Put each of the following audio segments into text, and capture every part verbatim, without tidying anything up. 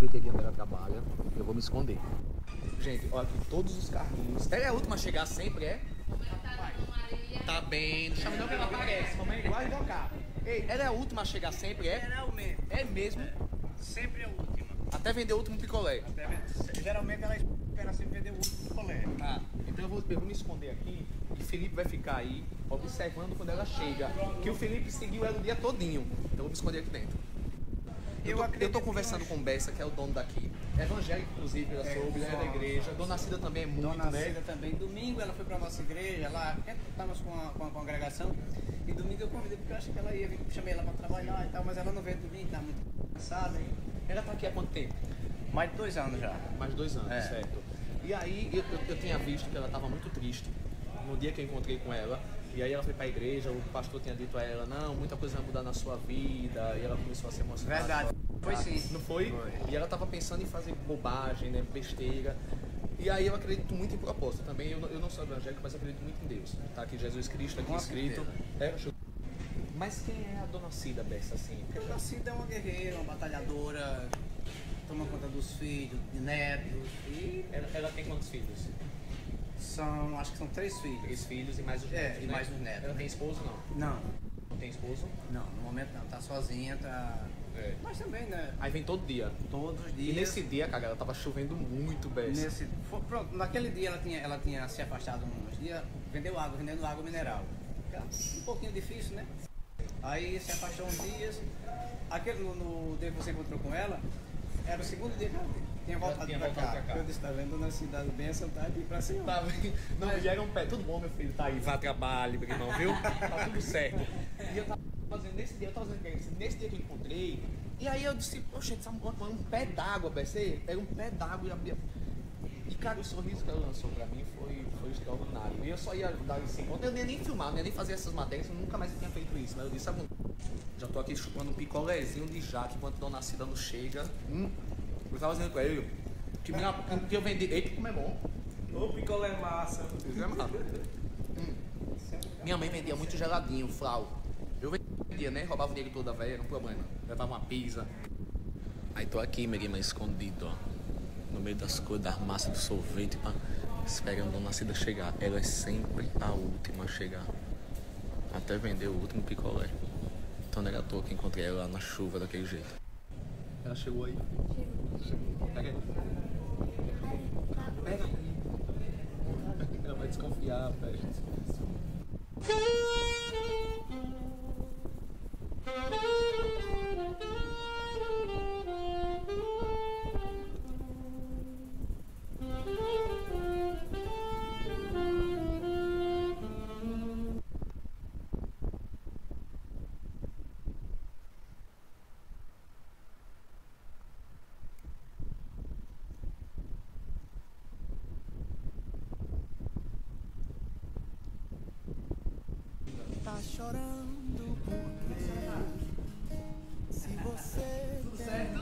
sorveteria onde ela trabalha. Eu vou me esconder. Gente, olha aqui, todos os carrinhos. Ela é a última a chegar sempre, é? Tá bem, não chama não que ela aparece. Mamãe, vai invocar. Ei, ela é a última a chegar sempre, é? Geralmente. É mesmo? É. Sempre é a última. Até vender o último picolé. Até, geralmente ela espera sempre vender o último picolé. Ah, então eu vou, eu vou me esconder aqui e Felipe vai ficar aí observando quando ela chega. Que o Felipe seguiu ela o dia todinho. Então eu vou me esconder aqui dentro. Eu tô, eu tô conversando com o Bessa, que é o dono daqui. É evangélico, inclusive, ela soube, né? É da igreja. Dona Cida também é muito, Dona né? Cida também. Domingo ela foi pra nossa igreja lá, estávamos com a, com a congregação. E domingo eu convidei porque eu achei que ela ia vir, chamei ela pra trabalhar e tal, mas ela não veio domingo, tá muito cansada, hein? Ela tá aqui há quanto tempo? Mais de dois anos já. Mais de dois anos, É. certo. E aí eu, eu, eu tinha visto que ela tava muito triste no dia que eu encontrei com ela. E aí ela foi pra igreja, o pastor tinha dito a ela, não, muita coisa vai mudar na sua vida. E ela começou a se emocionar. Verdade. Foi sim. Não foi? Foi. E ela tava pensando em fazer bobagem, né, besteira. E aí eu acredito muito em proposta também. Eu, não- eu não sou evangélico, mas eu acredito muito em Deus. Tá aqui Jesus Cristo aqui Com escrito. certeza. É, deixa eu- Mas quem é a Dona Cida, Bessa, assim? Dona Cida é uma guerreira, uma batalhadora, toma conta dos filhos, de netos. E Ela, ela tem quantos filhos? são, acho que são três filhos. Três filhos e mais os É, netos, e né? mais os netos. Ela tem esposo, não? Não, Não tem esposo? não, no momento não, tá sozinha, tá. É. Mas também, né? Aí vem todo dia. Todos os E dias. nesse dia, cara, ela tava chovendo muito, Bessa. Nesse, fo- pronto, naquele dia ela tinha, ela tinha se afastado uns dias, vendeu água, vendendo água mineral. Era um pouquinho difícil, né? Aí se afastou uns dias. Aquele, no, no dia que você encontrou com ela, era o segundo dia que ela tinha voltado, tinha pra, voltado cá. pra cá. Eu disse, tá vendo na cidade bênção, tá aqui pra cima. Tá bem. Não, e era um pé. Tudo bom, meu filho? Tá aí. Vá trabalho, meu irmão, viu? Tá tudo certo. E eu tava fazendo, nesse dia, eu tava fazendo, nesse dia que eu encontrei. E aí eu disse, poxa, sabe, um, um pé d'água, B C? Era um pé d'água e abria. E, cara, o sorriso que ela lançou pra mim foi, foi extraordinário. E eu só ia dar esse encontro. Eu nem ia nem filmar, não ia nem fazer essas matérias, eu nunca mais tinha feito isso. Mas eu disse, sabe, um- já tô aqui chupando um picolézinho de jaque enquanto Dona Cida não chega. Hum, eu tava dizendo com ele que, minha, que eu vendi. Eita, como é bom. Ô, picolé massa. Isso é massa. Hum. Minha mãe vendia muito geladinho, flau. Eu vendia, né? Roubava o dinheiro toda velha, não problema. Levava uma pizza. Aí tô aqui, minha irmã, escondido, ó. No meio das coisas, das massas do sorvete, pá, esperando a Dona Cida chegar. Ela é sempre a última a chegar. Até vender o último picolé. Então não era à toa que encontrei ela lá na chuva daquele jeito. Ela chegou aí? Chegou. Pega aí. Pega aí. Ela vai desconfiar, pega. Tá chorando porque se você tem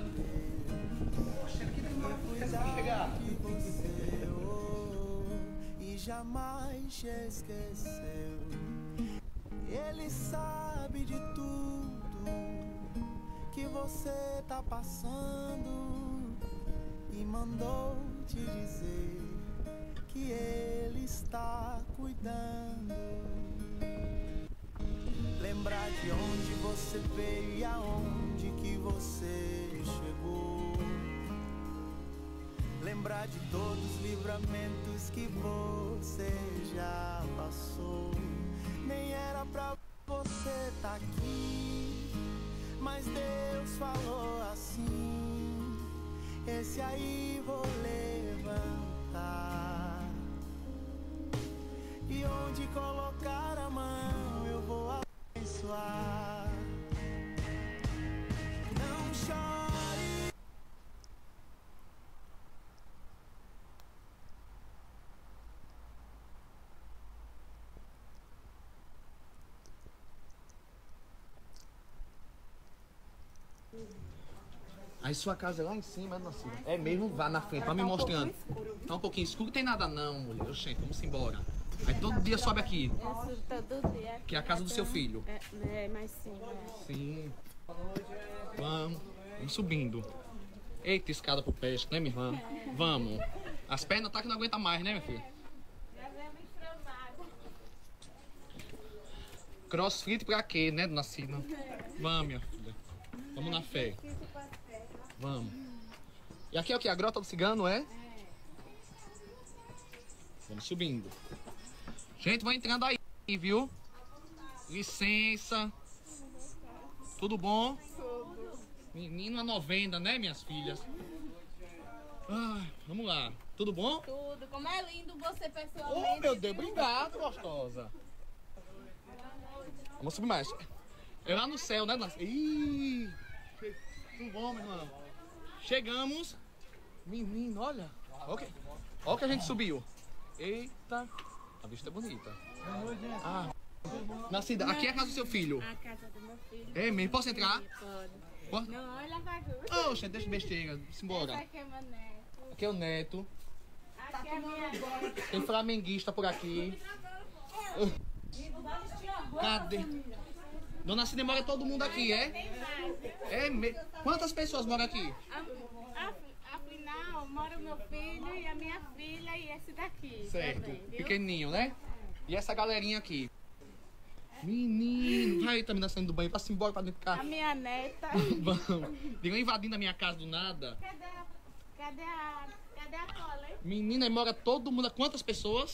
cuidar que você errou e jamais te esqueceu. Ele sabe de tudo que você tá passando e mandou te dizer que ele está cuidando. Lembrar de onde você veio e aonde que você chegou. Lembrar de todos os livramentos que você já passou. Nem era pra você tá aqui, mas Deus falou assim: esse aí vou levantar. E onde colocar a mão eu vou abençoar. Não chore. Aí sua casa é lá em cima, Dona Cida. É mesmo? Vá na frente, vai me mostrando. Tá um pouquinho escuro, não tem nada não, mulher. Oxente, vamos embora. Aí todo dia sobe aqui. Eu subo todo dia. Que é a casa do seu filho. É, é mas sim. É. Sim. Vamos, vamos subindo. Eita, escada pro peixe, né, minha irmã? Vamos. As pernas tá que não aguenta mais, né, minha filha? Já vemos inflamada. Crossfit pra quê, né, dona Cida? Vamos, minha filha. Vamos na fé. Vamos. E aqui é o que? A Grota do Cigano, é? Vamos subindo. Gente, vai entrando aí, viu? Licença. Tudo bom? Tudo. Menina novena, né, minhas filhas? Ai, vamos lá. Tudo bom? Tudo. Como é lindo você pessoalmente. Oh, meu Deus, obrigado, gostosa. Vamos subir mais. É lá no céu, né, Nancy? Ih, tudo bom, meu irmão? Chegamos. Menino, olha. Olha o que a gente subiu. Eita, a vista é bonita. Ah, Nascida, aqui é a casa do seu filho. A casa do meu filho. É mesmo? Posso entrar? Pode. Posso? Não, olha a bagunça. Oxe, deixa besteira. Simbora. Essa aqui é meu neto. Aqui é o neto. Aqui é minha avó. Tem flamenguista por aqui. Cadê? Dona Cida mora todo mundo aqui, é? Tem mais. É me... Quantas pessoas moram aqui? A- a- Afinal, mora o meu filho e a minha filha e esse daqui. Certo. também, viu? Pequenininho, né? E essa galerinha aqui? Menino. Vai também saindo do banho pra se embora pra dentro de A casa. minha neta. Vamos. Digam invadindo a minha casa do nada. Cadê a, cadê a, cadê a cola, hein? Menina, e mora todo mundo. Quantas pessoas?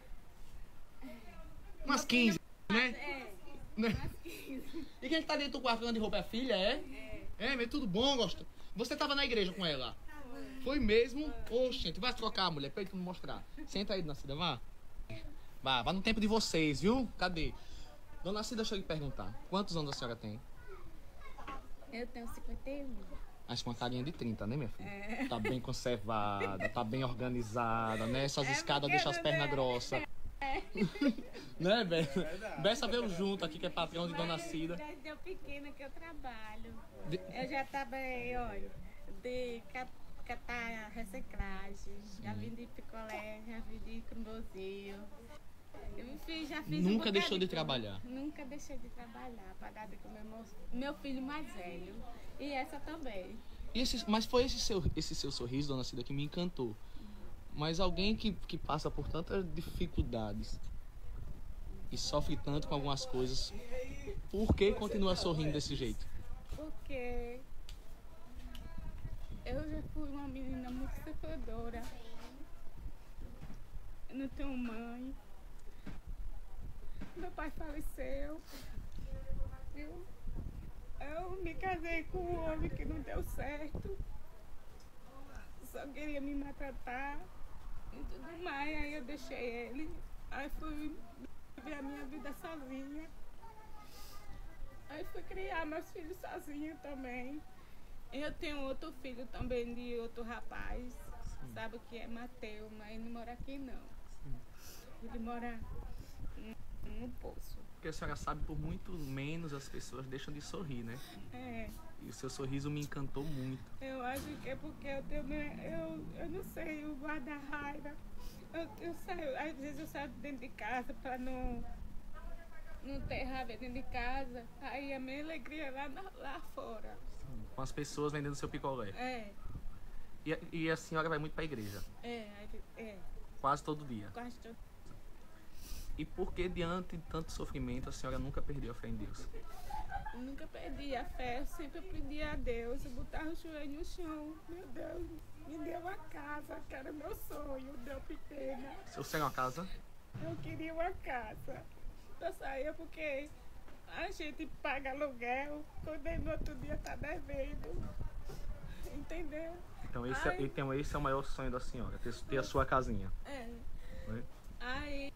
Umas quinze, né? É, Né? umas quinze. E quem tá dentro do quarto de roupa é a filha, é? É, mas tudo bom, gosta? Você tava na igreja com ela? Foi mesmo? Oxente, vai trocar, mulher, pra ele me mostrar. Senta aí, dona Cida, vá. Vá, vá no tempo de vocês, viu? Cadê? Dona Cida, deixa eu lhe perguntar. Quantos anos a senhora tem? Eu tenho cinquenta e um. Acho que uma carinha de trinta, né, minha filha? Tá bem conservada, tá bem organizada, né? Essas É escadas porque deixam as não pernas é. grossas. Né, Bessa? Bessa veio junto aqui, que é patrão de Dona Cida. Desde eu pequena que eu trabalho. De- Eu já trabalhei, olha, de ca- catar reciclagem, já vim de picolé, já vim de crumbozinho. Eu fiz, já fiz um Nunca bocado deixou de coisa. trabalhar? Nunca deixei de trabalhar, para dar de comer meu, meu filho mais velho. E essa também. E esse- mas foi esse seu, esse seu sorriso, Dona Cida, que me encantou. Mas alguém que, que passa por tantas dificuldades e sofre tanto com algumas coisas, por que continua sorrindo desse jeito? Porque eu já fui uma menina muito sofredora. Eu não tenho mãe. Meu pai faleceu. Viu? Eu me casei com um homem que não deu certo. Só queria me maltratar e tudo mais. Aí eu deixei ele. Aí fui viver a minha vida sozinha. Aí fui criar meus filhos sozinha também. Eu tenho outro filho também de outro rapaz. Sabe o que é Mateus, mas ele não mora aqui não. Ele mora no, no poço. Porque a senhora sabe, por muito menos as pessoas deixam de sorrir, né? É, E o seu sorriso me encantou muito. eu acho que é porque eu tenho. minha- Eu, eu não sei, eu guardo a raiva. Eu, eu saio, às vezes eu saio dentro de casa para não, não ter raiva dentro de casa. Aí a minha alegria é lá, na- lá fora. Com as pessoas vendendo seu picolé. É, E, a- e a senhora vai muito pra igreja, é, é, quase todo dia. quase todo. E por que, diante de tanto sofrimento, a senhora nunca perdeu a fé em Deus? Eu nunca perdi a fé, eu sempre pedi a Deus, eu botava o joelho no chão. Meu Deus, me deu uma casa, que era meu sonho, deu pequena. Se você é uma casa, Eu queria uma casa. Eu saía porque a gente paga aluguel, quando aí no outro dia tá devendo. Entendeu? então esse, é, Ai. então esse é o maior sonho da senhora, ter, ter a sua casinha. É. Né? Aí,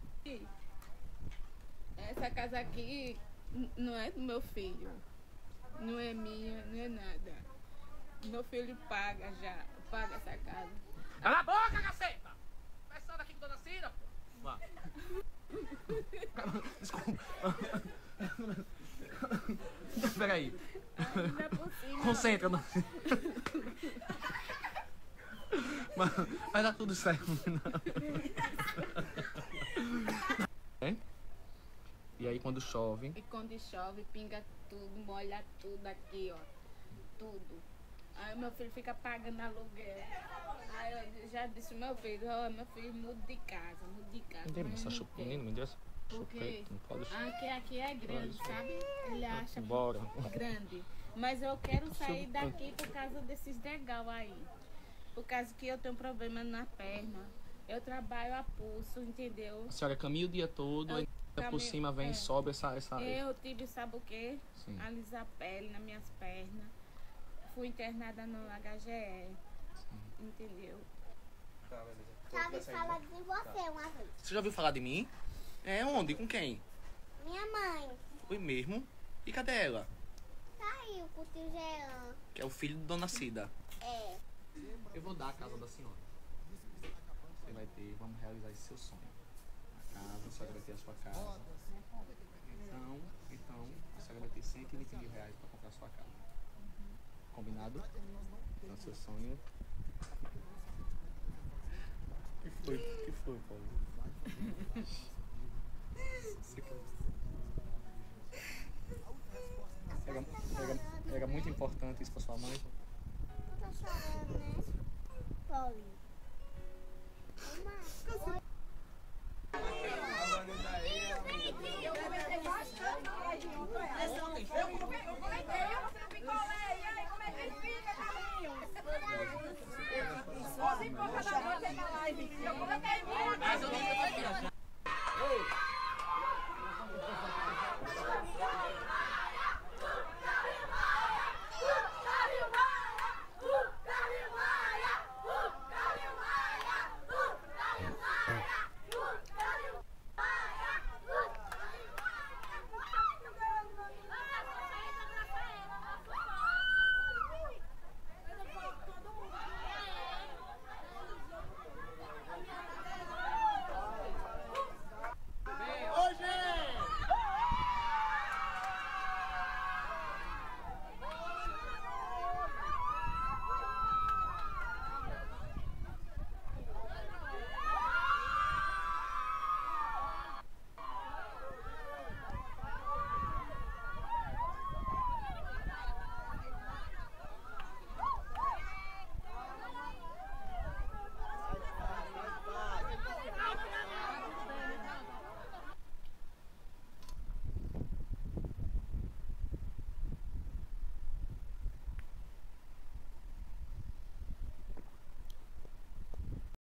essa casa aqui n- não é do meu filho. Não é minha, não é nada. Meu filho paga já, paga essa casa. Cala a boca, caceta! Conversando aqui com Dona Cida, pô. Vá. Desculpa. Peraí. Ainda por cima. Concentra, Dona Cida. Mas vai dar tudo certo. É? E aí quando chove, E quando chove, pinga tudo, molha tudo aqui, ó. Tudo. Aí meu filho fica pagando aluguel. Aí eu já disse, meu filho, ó, meu filho, muda de casa, muda de casa. Me dê Mas essa não chupa, quer. menino, me dê essa Porque chupeta, não pode. aqui, aqui é grande, sabe? Ele acha Bora. grande. Mas eu quero sair daqui por causa desses degal aí. Por causa que eu tenho problema na perna. Eu trabalho a pulso, entendeu? A senhora caminha o dia todo, Eu aí por caminho- cima vem é. e sobe essa. essa... Eu tive, sabe o quê? Sim. Alisar a pele nas minhas pernas. Fui internada no H G E. Entendeu? Tá, beleza. Já ouvi falar de você uma vez. Você já ouviu falar de mim? É onde? Com quem? Minha mãe Foi mesmo? E cadê ela? saiu com o tio Jean. Que é o filho de Dona Cida. É. Eu vou dar a casa da senhora. Você vai ter, vamos realizar esse seu sonho. A casa, a senhora vai ter a sua casa. Então, então, a senhora vai ter cento e vinte mil reais para comprar a sua casa. Combinado? Então, seu sonho. O que foi? O que foi, Paulo? Você quer... Era, era, era muito importante isso para sua mãe? Eu tô chorando.